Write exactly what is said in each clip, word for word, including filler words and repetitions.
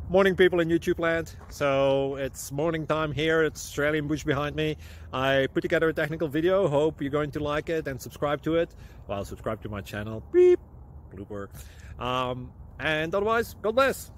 Morning, people in YouTube land. So it's morning time here. It's Australian bush behind me. I put together a technical video. Hope you're going to like it and subscribe to it. Well, subscribe to my channel. Beep. Blooper. Um, and otherwise, God bless.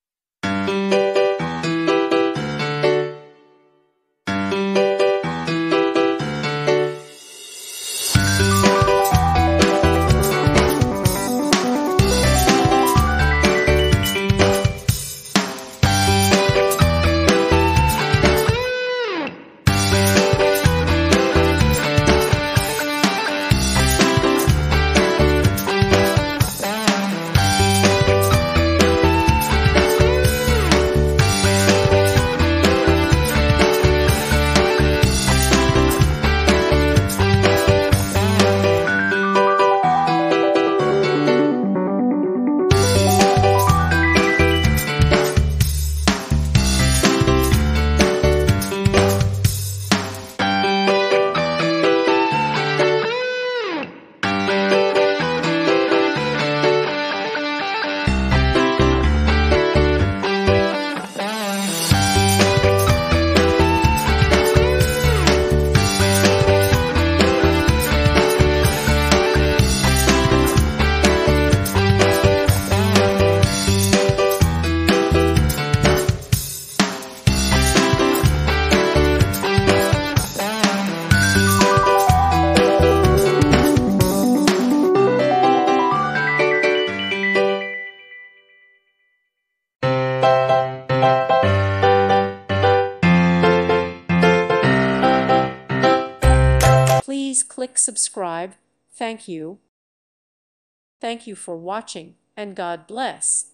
Please click subscribe. Thank you. Thank you for watching, and God bless.